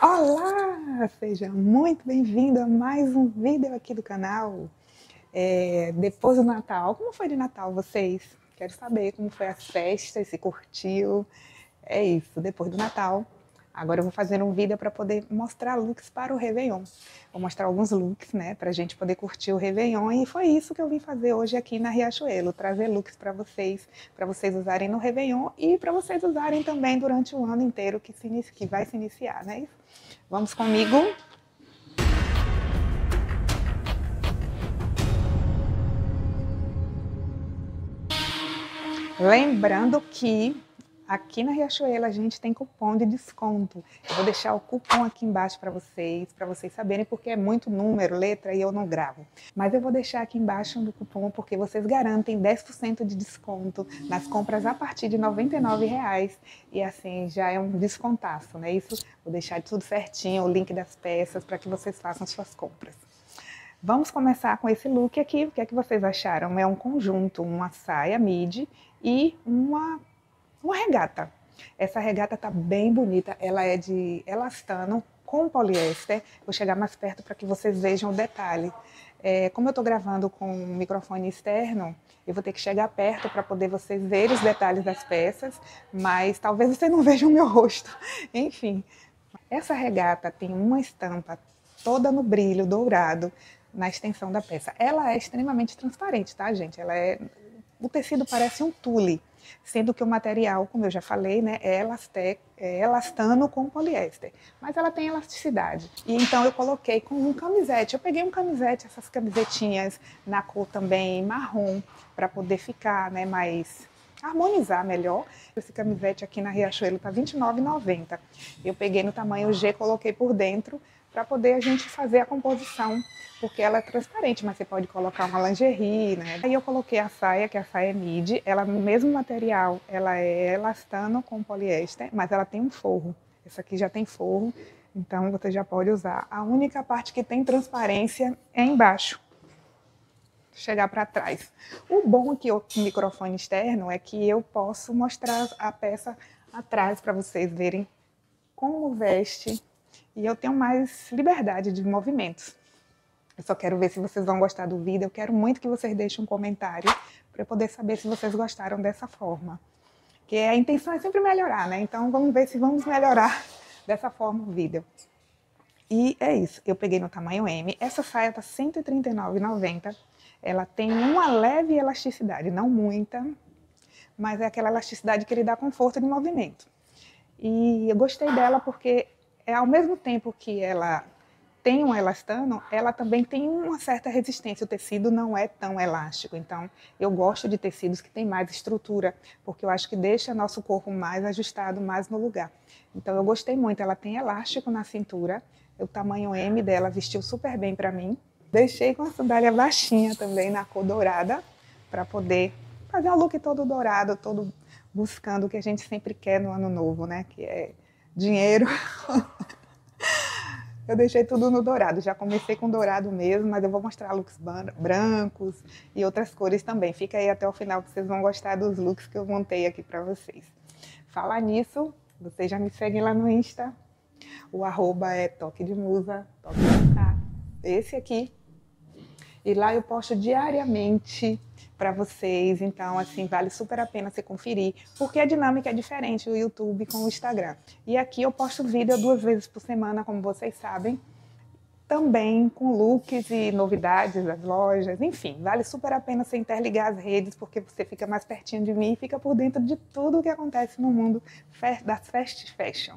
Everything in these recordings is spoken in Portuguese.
Olá! Seja muito bem-vindo a mais um vídeo aqui do canal. Depois do Natal, como foi de Natal vocês? Quero saber como foi as festas, se curtiu. É isso, depois do Natal. Agora eu vou fazer um vídeo para poder mostrar looks para o Réveillon. Vou mostrar alguns looks, né, para a gente poder curtir o Réveillon. E foi isso que eu vim fazer hoje aqui na Riachuelo. Trazer looks para vocês usarem no Réveillon e para vocês usarem também durante o ano inteiro que vai se iniciar, né? Vamos comigo? Lembrando que aqui na Riachuelo a gente tem cupom de desconto. Eu vou deixar o cupom aqui embaixo para vocês saberem, porque é muito número, letra e eu não gravo. Mas eu vou deixar aqui embaixo do cupom porque vocês garantem 10% de desconto nas compras a partir de R$ 99,00. E assim, já é um descontaço, né? Isso, vou deixar tudo certinho, o link das peças para que vocês façam suas compras. Vamos começar com esse look aqui. O que é que vocês acharam? É um conjunto, uma saia midi e uma regata. Essa regata tá bem bonita, ela é de elastano com poliéster. Vou chegar mais perto para que vocês vejam o detalhe. Como eu estou gravando com um microfone externo, eu vou ter que chegar perto para poder vocês verem os detalhes das peças, mas talvez vocês não vejam o meu rosto. Enfim, essa regata tem uma estampa toda no brilho dourado na extensão da peça. Ela é extremamente transparente, tá, gente? O tecido parece um tule, sendo que o material, como eu já falei, né, é elastano com poliéster, mas ela tem elasticidade. E então eu coloquei com um camisete. Eu peguei um camisete, essas camisetinhas na cor também marrom, para poder ficar, né, mais harmonizar melhor. Esse camisete aqui na Riachuelo tá R$ 29,90. Eu peguei no tamanho G, coloquei por dentro para poder a gente fazer a composição, porque ela é transparente, mas você pode colocar uma lingerie, né? Aí eu coloquei a saia, que é a saia midi, ela no mesmo material, ela é elastano com poliéster, mas ela tem um forro. Essa aqui já tem forro, então você já pode usar. A única parte que tem transparência é embaixo. Chegar para trás. O bom aqui com o microfone externo é que eu posso mostrar a peça atrás para vocês verem como veste, e eu tenho mais liberdade de movimentos. Eu só quero ver se vocês vão gostar do vídeo. Eu quero muito que vocês deixem um comentário para eu poder saber se vocês gostaram dessa forma. Porque a intenção é sempre melhorar, né? Então vamos ver se vamos melhorar dessa forma o vídeo. E é isso, eu peguei no tamanho M. Essa saia tá R$ 139,90. Ela tem uma leve elasticidade, não muita, mas é aquela elasticidade que lhe dá conforto de movimento. E eu gostei dela porque ao mesmo tempo que ela tem um elastano, ela também tem uma certa resistência. O tecido não é tão elástico, então eu gosto de tecidos que têm mais estrutura, porque eu acho que deixa nosso corpo mais ajustado, mais no lugar. Então eu gostei muito, ela tem elástico na cintura, o tamanho M dela vestiu super bem para mim. Deixei com a sandália baixinha também, na cor dourada, para poder fazer um look todo dourado, todo buscando o que a gente sempre quer no ano novo, né? Que é dinheiro. Eu deixei tudo no dourado, já comecei com dourado mesmo, mas eu vou mostrar looks brancos e outras cores também. Fica aí até o final que vocês vão gostar dos looks que eu montei aqui para vocês. Falar nisso, vocês já me seguem lá no Insta. O arroba é Toque de Musa, Toque de Musa, esse aqui. E lá eu posto diariamente para vocês, então assim, vale super a pena você conferir, porque a dinâmica é diferente do YouTube com o Instagram. E aqui eu posto vídeo 2 vezes por semana, como vocês sabem, também com looks e novidades das lojas, enfim, vale super a pena você interligar as redes, porque você fica mais pertinho de mim e fica por dentro de tudo o que acontece no mundo das fast fashion.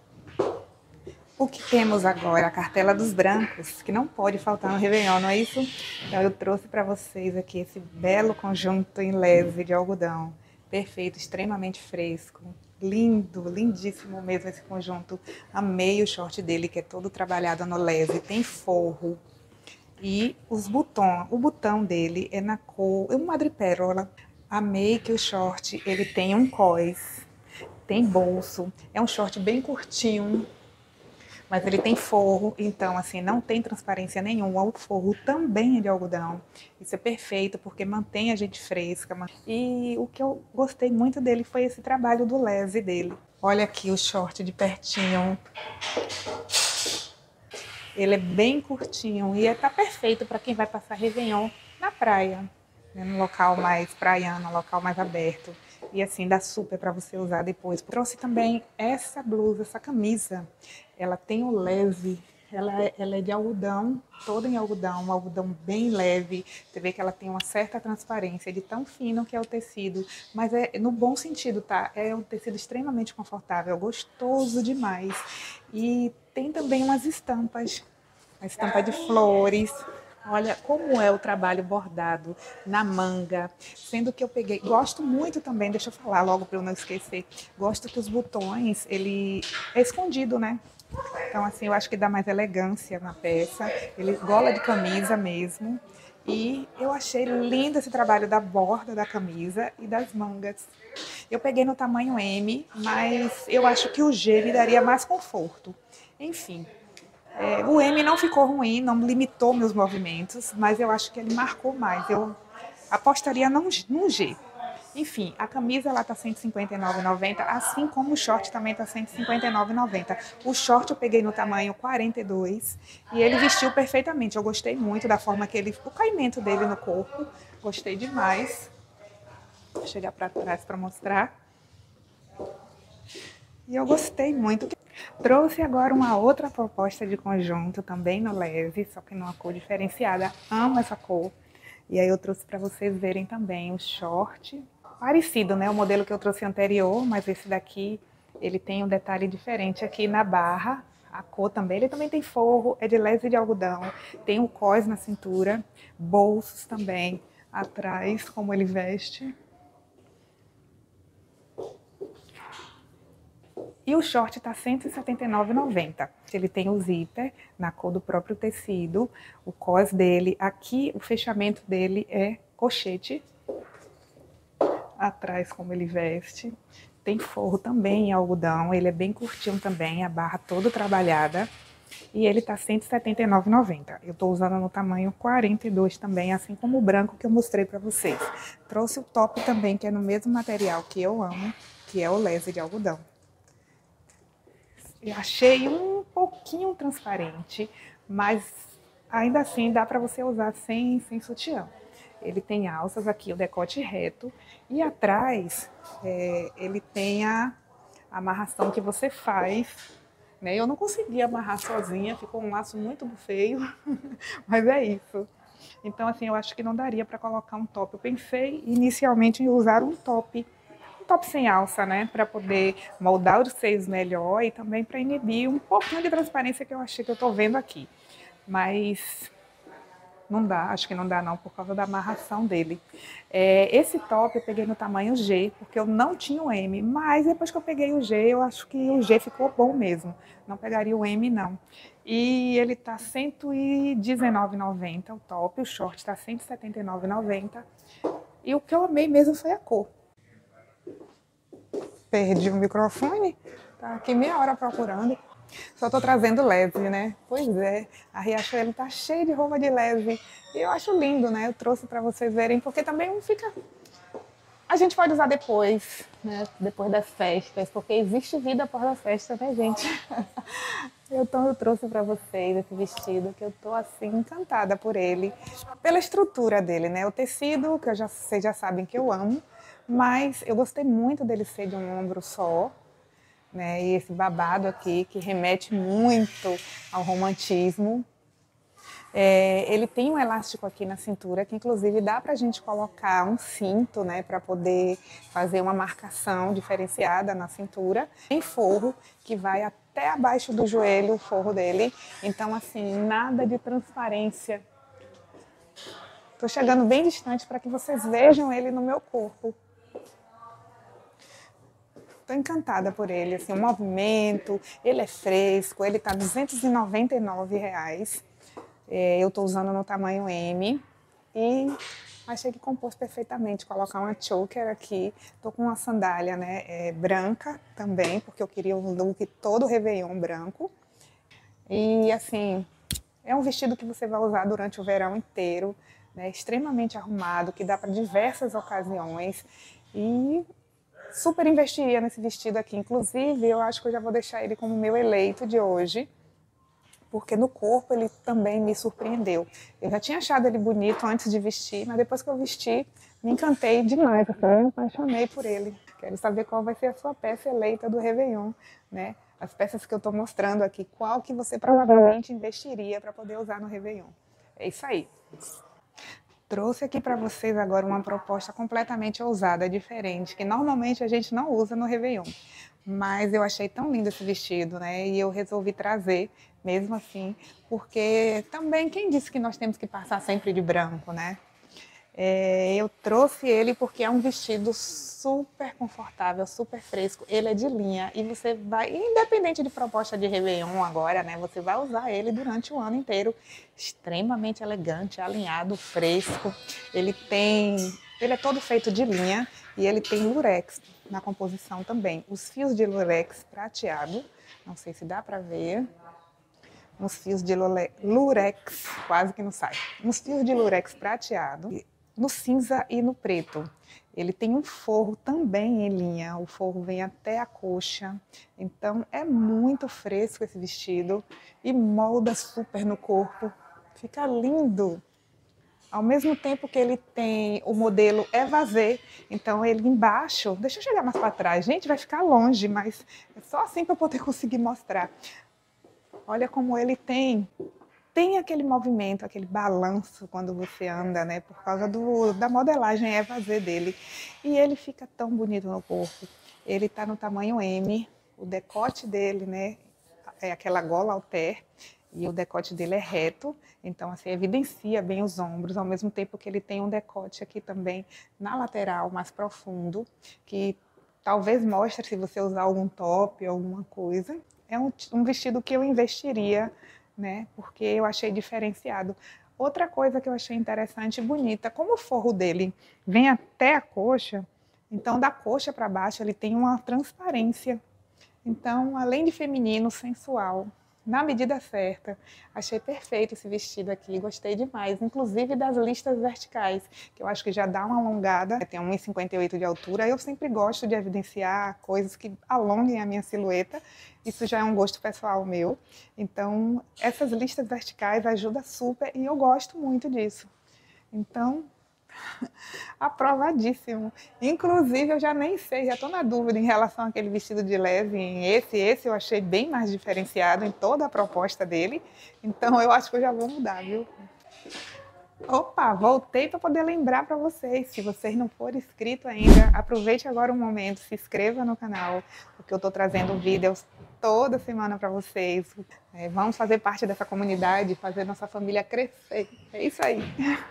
O que temos agora? A cartela dos brancos, que não pode faltar no Réveillon, não é isso? Então eu trouxe para vocês aqui esse belo conjunto em lese de algodão. Perfeito, extremamente fresco. Lindo, lindíssimo mesmo esse conjunto. Amei o short dele, que é todo trabalhado no lese, tem forro. E o botão dele é na cor, é um madrepérola. Amei que o short, ele tem um cós, tem bolso. É um short bem curtinho, mas ele tem forro, então assim, não tem transparência nenhuma. O forro também é de algodão. Isso é perfeito, porque mantém a gente fresca. E o que eu gostei muito dele foi esse trabalho do lese dele. Olha aqui o short de pertinho. Ele é bem curtinho e tá perfeito para quem vai passar Réveillon na praia, né, no local mais praiano, no local mais aberto. E assim, dá super para você usar depois. Trouxe também essa blusa, essa camisa. Ela tem o leve, ela é de algodão, toda em algodão, um algodão bem leve. Você vê que ela tem uma certa transparência de tão fino que é o tecido. Mas é no bom sentido, tá? É um tecido extremamente confortável, gostoso demais. E tem também umas estampas, a estampa de flores. Olha como é o trabalho bordado na manga, sendo que eu peguei, gosto muito também, deixa eu falar logo para eu não esquecer, gosto que os botões, ele é escondido, né? Então assim, eu acho que dá mais elegância na peça, ele gola de camisa mesmo. E eu achei lindo esse trabalho da borda da camisa e das mangas. Eu peguei no tamanho M, mas eu acho que o G me daria mais conforto. Enfim, o M não ficou ruim, não limitou meus movimentos, mas eu acho que ele marcou mais. Eu apostaria no G. Enfim, a camisa ela tá R$ 159,90, assim como o short também tá R$ 159,90. O short eu peguei no tamanho 42 e ele vestiu perfeitamente. Eu gostei muito da forma que ele, o caimento dele no corpo, gostei demais. Vou chegar para trás para mostrar. E eu gostei muito. Trouxe agora uma outra proposta de conjunto, também no leve, só que numa cor diferenciada. Amo essa cor. E aí eu trouxe para vocês verem também o short. Parecido, né? O modelo que eu trouxe anterior, mas esse daqui, ele tem um detalhe diferente aqui na barra. A cor também, ele também tem forro, é de lese de algodão, tem um cós na cintura, bolsos também atrás, como ele veste. E o short tá R$ 179,90. Ele tem o zíper na cor do próprio tecido, o cós dele, aqui o fechamento dele é colchete, atrás como ele veste. Tem forro também em algodão, ele é bem curtinho também, a barra toda trabalhada. E ele tá R$ 179,90. Eu tô usando no tamanho 42 também, assim como o branco que eu mostrei pra vocês. Trouxe o top também, que é no mesmo material que eu amo, que é o lese de algodão. Eu achei um pouquinho transparente, mas ainda assim dá para você usar sem sutiã. Ele tem alças aqui, o decote reto, e atrás ele tem a amarração que você faz, né? Eu não consegui amarrar sozinha, ficou um laço muito feio, mas é isso. Então, assim, eu acho que não daria para colocar um top. Eu pensei inicialmente em usar um top sem alça, né? Para poder moldar os seios melhor e também para inibir um pouquinho de transparência que eu achei que eu tô vendo aqui. Mas não dá, acho que não dá não, por causa da amarração dele. Esse top eu peguei no tamanho G, porque eu não tinha o M, mas depois que eu peguei o G, eu acho que o G ficou bom mesmo. Não pegaria o M, não. E ele tá R$ 119,90 o top, o short tá R$ 179,90. E o que eu amei mesmo foi a cor. Perdi o microfone, tá aqui meia hora procurando. Só tô trazendo leve, né? Pois é, a Riachuelo tá cheia de roupa de leve. E eu acho lindo, né? Eu trouxe para vocês verem, porque também não fica... A gente pode usar depois, né? Depois das festas, porque existe vida após a festa, né, gente? Então eu trouxe para vocês esse vestido, que eu tô assim encantada por ele, pela estrutura dele, né? O tecido, que vocês já sabem que eu amo, mas eu gostei muito dele ser de um ombro só, né? E esse babado aqui que remete muito ao romantismo. Ele tem um elástico aqui na cintura que inclusive dá pra gente colocar um cinto, né, para poder fazer uma marcação diferenciada na cintura. Tem forro que vai até abaixo do joelho, o forro dele. Então assim, nada de transparência. Tô chegando bem distante para que vocês vejam ele no meu corpo. Tô encantada por ele, assim, o movimento, ele é fresco, ele tá R$ 299,00. Eu tô usando no tamanho M e achei que compôs perfeitamente. Colocar uma choker aqui, tô com uma sandália, né, branca também, porque eu queria um look todo Réveillon branco. E assim, é um vestido que você vai usar durante o verão inteiro, né, extremamente arrumado, que dá para diversas ocasiões. E super investiria nesse vestido aqui. Inclusive, eu acho que eu já vou deixar ele como meu eleito de hoje, porque no corpo ele também me surpreendeu. Eu já tinha achado ele bonito antes de vestir, mas depois que eu vesti, me encantei demais, assim, me apaixonei por ele. Quero saber qual vai ser a sua peça eleita do Réveillon, né? As peças que eu estou mostrando aqui, qual que você provavelmente investiria para poder usar no Réveillon. É isso aí. Trouxe aqui para vocês agora uma proposta completamente ousada, diferente, que normalmente a gente não usa no Réveillon. Mas eu achei tão lindo esse vestido, né? E eu resolvi trazer, mesmo assim, porque também quem disse que nós temos que passar sempre de branco, né? Eu trouxe ele porque é um vestido super confortável, super fresco. Ele é de linha e você vai, independente de proposta de Réveillon agora, né? Você vai usar ele durante o ano inteiro. Extremamente elegante, alinhado, fresco. Ele é todo feito de linha e ele tem lurex na composição também. Os fios de lurex prateado, não sei se dá para ver. Uns fios de lurex, quase que não sai. Uns fios de lurex prateado, no cinza e no preto. Ele tem um forro também em linha, o forro vem até a coxa. Então é muito fresco esse vestido e molda super no corpo. Fica lindo. Ao mesmo tempo que ele tem o modelo évasé, então ele embaixo, deixa eu chegar mais para trás, gente, vai ficar longe, mas é só assim para eu poder conseguir mostrar. Olha como ele tem aquele movimento, aquele balanço quando você anda, né? Por causa da modelagem évasé dele. E ele fica tão bonito no corpo. Ele tá no tamanho M, o decote dele, né? É aquela gola halter. E o decote dele é reto, então assim, evidencia bem os ombros, ao mesmo tempo que ele tem um decote aqui também na lateral, mais profundo, que talvez mostre se você usar algum top, alguma coisa. É um vestido que eu investiria, né? Porque eu achei diferenciado. Outra coisa que eu achei interessante e bonita, como o forro dele vem até a coxa, então da coxa para baixo ele tem uma transparência. Então, além de feminino, sensual, na medida certa, achei perfeito esse vestido aqui, gostei demais, inclusive das listas verticais, que eu acho que já dá uma alongada, tem 1,58 de altura, eu sempre gosto de evidenciar coisas que alonguem a minha silhueta, isso já é um gosto pessoal meu, então essas listas verticais ajudam super e eu gosto muito disso. Então, aprovadíssimo. Inclusive, eu já nem sei, já estou na dúvida em relação àquele vestido de leve. Esse eu achei bem mais diferenciado em toda a proposta dele. Então, eu acho que eu já vou mudar, viu? Opa, voltei para poder lembrar para vocês. Se vocês não forem inscritos ainda, aproveite agora o momento, se inscreva no canal, porque eu estou trazendo vídeos toda semana para vocês. Vamos fazer parte dessa comunidade, fazer nossa família crescer. É isso aí.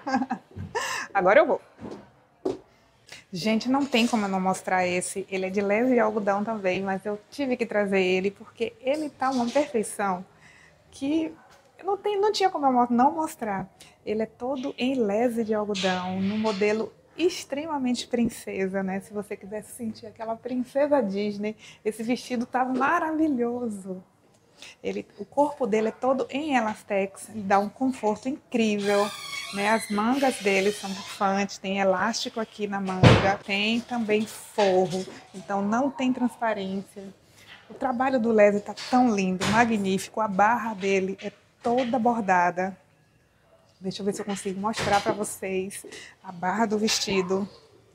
Agora eu vou. Gente, não tem como eu não mostrar esse. Ele é de lese algodão também, mas eu tive que trazer ele porque ele tá uma perfeição que não tinha como eu não mostrar. Ele é todo em lese de algodão, no modelo extremamente princesa, né? Se você quiser sentir aquela princesa Disney, esse vestido tá maravilhoso. O corpo dele é todo em elastex, ele dá um conforto incrível, né? As mangas dele são bufantes, tem elástico aqui na manga, tem também forro, então não tem transparência. O trabalho do Leslie está tão lindo, magnífico, a barra dele é toda bordada. Deixa eu ver se eu consigo mostrar para vocês a barra do vestido,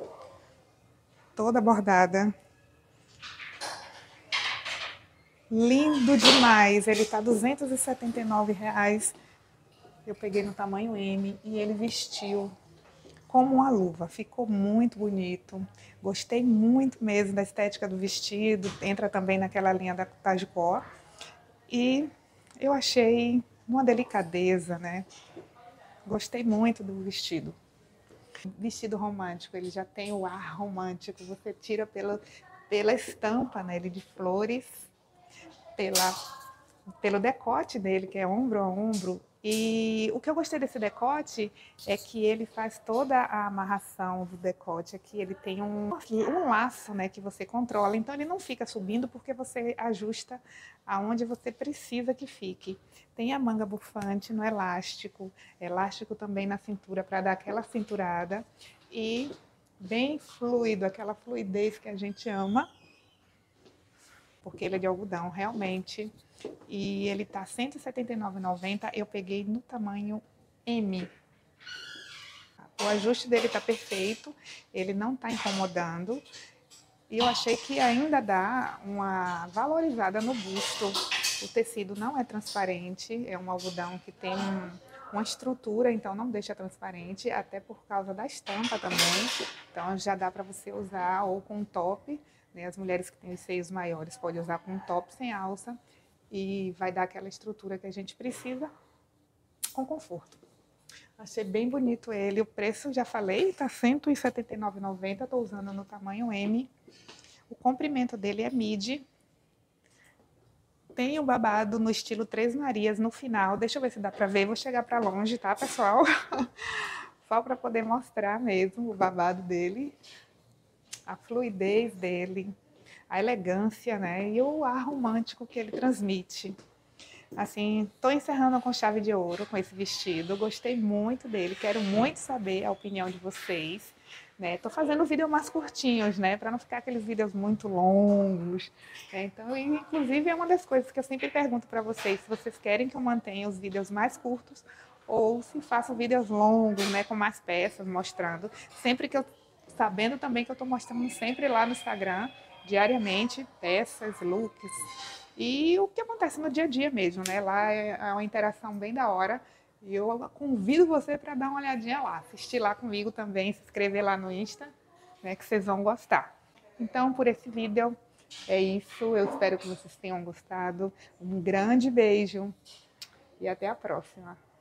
toda bordada. Lindo demais, ele tá R$ 279. Eu peguei no tamanho M e ele vestiu como uma luva. Ficou muito bonito. Gostei muito mesmo da estética do vestido. Entra também naquela linha da Tajicó. E eu achei uma delicadeza, né? Gostei muito do vestido. Vestido romântico, ele já tem o ar romântico. Você tira pela estampa, né? Ele de flores, pelo decote dele, que é ombro a ombro. E o que eu gostei desse decote é que ele faz toda a amarração do decote aqui. Ele tem um laço, né, que você controla. Então ele não fica subindo porque você ajusta aonde você precisa que fique. Tem a manga bufante no elástico também na cintura para dar aquela cinturada. E bem fluido, aquela fluidez que a gente ama, porque ele é de algodão, realmente. E ele tá R$ 179,90. Eu peguei no tamanho M. O ajuste dele tá perfeito, ele não tá incomodando. E eu achei que ainda dá uma valorizada no busto. O tecido não é transparente, é um algodão que tem uma estrutura, então não deixa transparente, até por causa da estampa também. Então já dá para você usar ou com top, né? As mulheres que têm os seios maiores podem usar com top sem alça e vai dar aquela estrutura que a gente precisa com conforto. Achei bem bonito ele. O preço, já falei, tá R$ 179,90. Estou usando no tamanho M. O comprimento dele é midi. Tem o babado no estilo Três Marias no final. Deixa eu ver se dá para ver. Vou chegar para longe, tá, pessoal? Só para poder mostrar mesmo o babado dele, a fluidez dele, a elegância, né? E o ar romântico que ele transmite. Assim, tô encerrando com chave de ouro com esse vestido. Gostei muito dele, quero muito saber a opinião de vocês, né? Tô fazendo vídeos mais curtinhos, né, para não ficar aqueles vídeos muito longos, né? Então, inclusive é uma das coisas que eu sempre pergunto para vocês, se vocês querem que eu mantenha os vídeos mais curtos ou se faço vídeos longos, né, com mais peças mostrando, sempre que eu sabendo também que eu tô mostrando sempre lá no Instagram, diariamente, peças, looks, e o que acontece no dia a dia mesmo, né? Lá é uma interação bem da hora. E eu convido você para dar uma olhadinha lá, assistir lá comigo também, se inscrever lá no Insta, né? Que vocês vão gostar. Então, por esse vídeo é isso. Eu espero que vocês tenham gostado. Um grande beijo e até a próxima.